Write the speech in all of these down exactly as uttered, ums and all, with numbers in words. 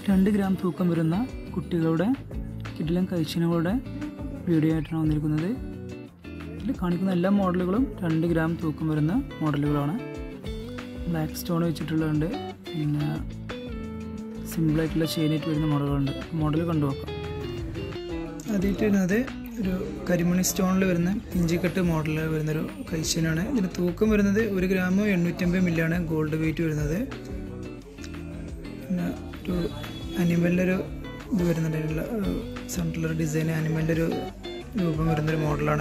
രണ്ട് ഗ്രാം തൂക്കം വരുന്ന കുട്ടികളുടെ കിടിലൻ കൈച്ചെയിനുകളുടെ വീഡിയോ ആയിട്ടാണ് വന്നിരിക്കുന്നത്. ഇതിൽ കാണിക്കുന്ന എല്ലാ മോഡലുകളും രണ്ട് ഗ്രാം തൂക്കം വരുന്ന മോഡലുകളാണ്. ബ്ലാക്ക് സ്റ്റോൺ വെച്ചിട്ടുള്ളതുണ്ട്, പിന്നെ സിമ്പിളായിട്ടുള്ള ചെയിനായിട്ട് വരുന്ന മോഡലുകളുണ്ട്. മോഡൽ കണ്ടുനോക്കാം. ആദ്യമായിട്ട് വരുന്നത് ഒരു കരിമണി സ്റ്റോണിൽ വരുന്ന ഇഞ്ചിക്കട്ട് മോഡലിൽ വരുന്നൊരു കൈച്ചെയിനാണ്. ഇതിന് തൂക്കം വരുന്നത് ഒരു ഗ്രാമോ എണ്ണൂറ്റമ്പത് മില്ലിയാണ് ഗോൾഡ് വെയിറ്റ് വരുന്നത്. പിന്നെ ഒരു അനിമലിൻ്റെ ഒരു ഇത് വരുന്നുണ്ട്, അതിനുള്ള സെൻട്രൽ ഡിസൈൻ അനിമലിൻ്റെ ഒരു രൂപം വരുന്നൊരു മോഡലാണ്.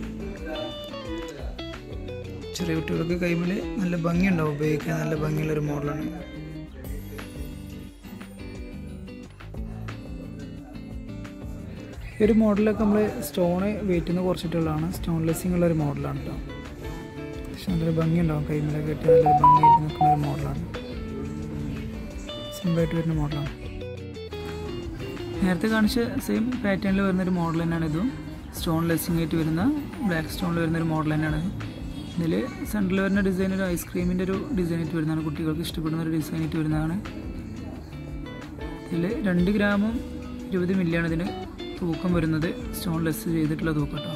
ചെറിയ കുട്ടികൾക്ക് കൈമിൽ നല്ല ഭംഗിയുണ്ടാവും, ഉപയോഗിക്കാൻ നല്ല ഭംഗിയുള്ളൊരു മോഡലാണ്. ഈ ഒരു മോഡലൊക്കെ നമ്മൾ സ്റ്റോണ് വെയിറ്റിൽ നിന്ന് കുറച്ചിട്ടുള്ളതാണ്. സ്റ്റോൺ ലെസ്സിങ് ഉള്ളൊരു മോഡലാണ് കേട്ടോ. പക്ഷെ നല്ലൊരു ഭംഗിയുണ്ടാവും, കൈമിലൊക്കെ ഇട്ട് നല്ലൊരു ഭംഗിയായിട്ട് നിൽക്കുന്ന ഒരു മോഡലാണ്. സിമ്പിളായിട്ട് വരുന്ന മോഡലാണ്. നേരത്തെ കാണിച്ച സെയിം പാറ്റേണിൽ വരുന്നൊരു മോഡൽ തന്നെയാണ് ഇതും. സ്റ്റോൺ ലെസ്സിങ് ആയിട്ട് വരുന്ന ബ്ലാക്ക് സ്റ്റോണിൽ വരുന്നൊരു മോഡൽ തന്നെയാണ്. ഇതിൽ സെൻറ്ററിൽ വരുന്ന ഡിസൈൻ ഒരു ഐസ്ക്രീമിൻ്റെ ഒരു ഡിസൈനായിട്ട് വരുന്നതാണ്. കുട്ടികൾക്ക് ഇഷ്ടപ്പെടുന്ന ഒരു ഡിസൈനായിട്ട് വരുന്നതാണ്. ഇതിൽ രണ്ട് ഗ്രാമും ഇരുപത് മില്ലിയാണ് ഇതിന് തൂക്കം വരുന്നത്. സ്റ്റോൺ ലെസ് ചെയ്തിട്ടുള്ള തൂക്കം കേട്ടോ.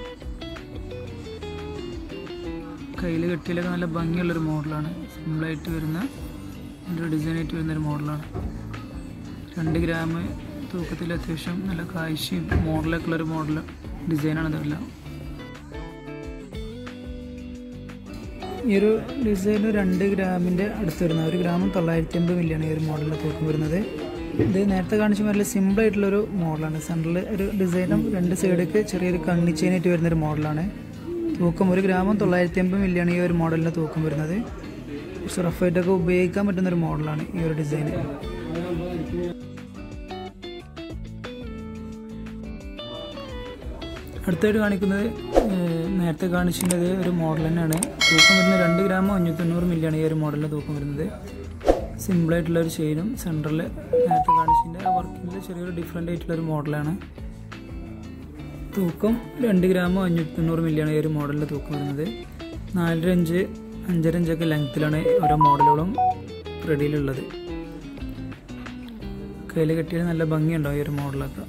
കയ്യിൽ കെട്ടിയിലൊക്കെ നല്ല ഭംഗിയുള്ളൊരു മോഡലാണ്. സിമ്പിളായിട്ട് വരുന്ന ഒരു ഡിസൈനായിട്ട് വരുന്നൊരു മോഡലാണ്. രണ്ട് ഗ്രാം തൂക്കത്തിൽ അത്യാവശ്യം നല്ല കാഴ്ചയും മോഡലൊക്കെ ഉള്ളൊരു മോഡൽ ഡിസൈനാണ് ഇതെല്ലാം. ഈ ഒരു ഡിസൈൻ രണ്ട് ഗ്രാമിൻ്റെ അടുത്ത് വരുന്ന ഒരു ഗ്രാമും തൊള്ളായിരത്തി അമ്പത് മില്ലിയാണ് ഈ ഒരു മോഡലിൻ്റെ തൂക്കം വരുന്നത്. ഇത് നേരത്തെ കാണിച്ച നല്ല സിമ്പിളായിട്ടുള്ളൊരു മോഡലാണ്. സെൻറ്ററിൽ ഒരു ഡിസൈനും രണ്ട് സൈഡൊക്കെ ചെറിയൊരു കണ്ണി ചെയിനായിട്ട് വരുന്നൊരു മോഡലാണ്. തൂക്കം ഒരു ഗ്രാമും തൊള്ളായിരത്തി അമ്പത് മില്ലിയാണ് ഈ ഒരു മോഡലിൻ്റെ തൂക്കം വരുന്നത്. കുറച്ച് റഫായിട്ടൊക്കെ ഉപയോഗിക്കാൻ പറ്റുന്നൊരു മോഡലാണ് ഈ ഒരു ഡിസൈന്. അടുത്തായിട്ട് കാണിക്കുന്നത് നേരത്തെ കാണിച്ചിട്ടുള്ളത് ഒരു മോഡൽ തന്നെയാണ്. തൂക്കം വരുന്നത് രണ്ട് ഗ്രാമോ അഞ്ഞൂറ്റൊണ്ണൂറ് മില്ലിയാണ് ഈ ഒരു മോഡലിൻ്റെ തൂക്കം വരുന്നത്. സിമ്പിളായിട്ടുള്ളൊരു ചെയിനും സെൻറ്ററിൽ നേരത്തെ കാണിച്ചതിൻ്റെ ആ വർക്കിൻ്റെ ചെറിയൊരു ഡിഫറെൻ്റ് ആയിട്ടുള്ളൊരു മോഡലാണ്. തൂക്കം രണ്ട് ഗ്രാമോ അഞ്ഞൂറ്റി തൊണ്ണൂറ് മില്ലിയാണ് ഈ ഒരു മോഡലിൻ്റെ തൂക്കം വരുന്നത്. നാലര ഇഞ്ച് അഞ്ചര ഇഞ്ചൊക്കെ ലെങ്ത്തിലാണ് ഓരോ മോഡലുകളും റെഡിയിലുള്ളത്. കയ്യിൽ കെട്ടിയാൽ നല്ല ഭംഗിയുണ്ടാവും ഈ ഒരു മോഡലൊക്കെ.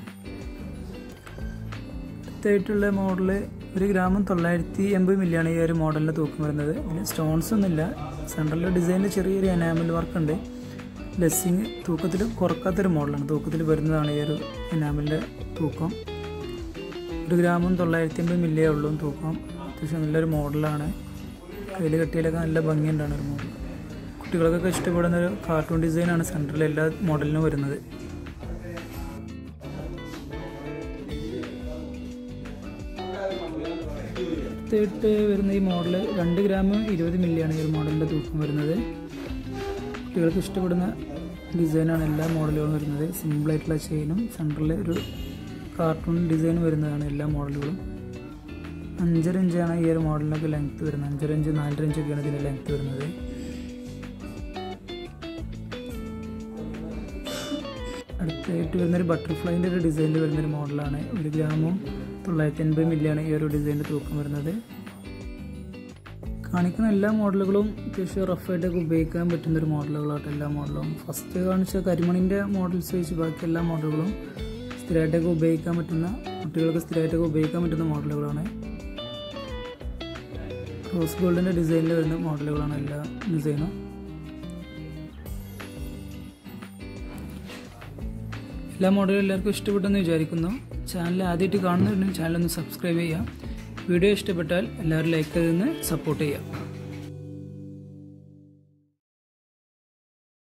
അടുത്തായിട്ടുള്ള മോഡൽ ഒരു ഗ്രാമും തൊള്ളായിരത്തി എൺപത് മില്ലിയാണ് ഈ ഒരു മോഡലിൻ്റെ തൂക്കം വരുന്നത്. ഇതിന് സ്റ്റോൺസ് ഒന്നുമില്ല. സെൻട്രലിൽ ഡിസൈനിൽ ചെറിയൊരു എനാമൽ വർക്കുണ്ട്. ലെസ്സിങ് തൂക്കത്തിൽ കുറക്കാത്തൊരു മോഡലാണ്. തൂക്കത്തിൽ വരുന്നതാണ് ഈ ഒരു എനാമലിൻ്റെ തൂക്കം. ഒരു ഗ്രാമും തൊള്ളായിരത്തി അമ്പത് മില്ലിയേ ഉള്ളൂ തൂക്കം. അത്യാവശ്യം നല്ലൊരു മോഡലാണ്. കയ്യിൽ കെട്ടിയാലൊക്കെ നല്ല ഭംഗിയുണ്ടാണ് ഒരു മോഡൽ. കുട്ടികൾക്കൊക്കെ ഇഷ്ടപ്പെടുന്ന ഒരു കാർട്ടൂൺ ഡിസൈനാണ് സെൻട്രലിൽ എല്ലാ മോഡലിനും വരുന്നത്. അടുത്തായിട്ട് വരുന്ന ഈ മോഡൽ രണ്ട് ഗ്രാമും ഇരുപത് മില്ലിയാണ് ഈ ഒരു മോഡലിൻ്റെ തൂക്കം വരുന്നത്. കുട്ടികൾക്ക് ഇഷ്ടപ്പെടുന്ന ഡിസൈനാണ് എല്ലാ മോഡലുകളും വരുന്നത്. സിമ്പിളായിട്ടുള്ള ചെയിനും സെൻറ്ററിൽ ഒരു കാർട്ടൂൺ ഡിസൈൻ വരുന്നതാണ് എല്ലാ മോഡലുകളും. അഞ്ചര ഇഞ്ചാണ് ഈ ഒരു മോഡലിനൊക്കെ ലെങ്ത്ത് വരുന്നത്. അഞ്ചര ഇഞ്ച് നാലര ഇഞ്ചൊക്കെയാണ് ഇതിൻ്റെ ലെങ്ത്ത് വരുന്നത്. അടുത്തായിട്ട് വരുന്നൊരു ബട്ടർഫ്ലൈൻ്റെ ഒരു ഡിസൈനിൽ വരുന്നൊരു മോഡലാണ്. ഒരു ഗ്രാമും തൊള്ളായിരത്തി എൺപത് മില്ലിയാണ് ഈ ഒരു ഡിസൈനിൻ്റെ തൂക്കം വരുന്നത്. കാണിക്കുന്ന എല്ലാ മോഡലുകളും അത്യാവശ്യം റഫായിട്ടൊക്കെ ഉപയോഗിക്കാൻ പറ്റുന്നൊരു മോഡലുകളായിട്ട് എല്ലാ മോഡലും. ഫസ്റ്റ് കാണിച്ച കരിമണിൻ്റെ മോഡൽസ് വെച്ച് ബാക്കി എല്ലാ മോഡലുകളും സ്ഥിരമായിട്ടൊക്കെ ഉപയോഗിക്കാൻ പറ്റുന്ന, കുട്ടികൾക്ക് സ്ഥിരമായിട്ടൊക്കെ ഉപയോഗിക്കാൻ പറ്റുന്ന മോഡലുകളാണ്. റോസ് ഗോൾഡിൻ്റെ ഡിസൈനിൽ വരുന്ന മോഡലുകളാണ് എല്ലാ ഡിസൈനും. എല്ലാ മോഡലും എല്ലാവർക്കും ഇഷ്ടപ്പെട്ടെന്ന് വിചാരിക്കുന്നു. ചാനൽ ആദ്യമായിട്ട് കാണുന്നുണ്ടെങ്കിൽ ചാനൽ ഒന്ന് സബ്സ്ക്രൈബ് ചെയ്യാം. വീഡിയോ ഇഷ്ടപ്പെട്ടാൽ എല്ലാവരും ലൈക്ക് ചെയ്തൊന്ന് സപ്പോർട്ട് ചെയ്യാം.